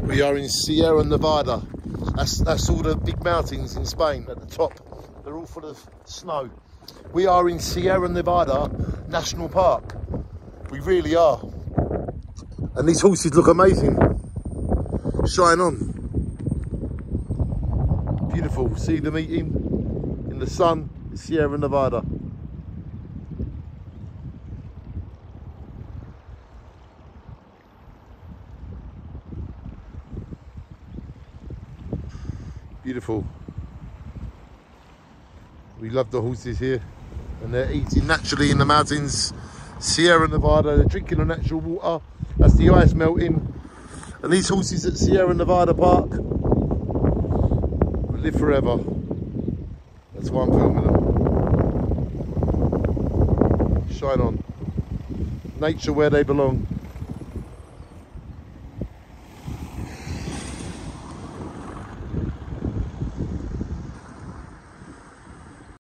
We are in Sierra Nevada. That's all the big mountains in Spain at the top. They're all full of snow. We are in Sierra Nevada National Park. We really are. And these horses look amazing. Shine on. Beautiful. See them eating in the sun in Sierra Nevada. Beautiful. We love the horses here, and they're eating naturally in the mountains, Sierra Nevada. They're drinking the natural water. That's the ice melting. And these horses at Sierra Nevada Park will live forever. That's why I'm filming them. Shine on. Nature where they belong.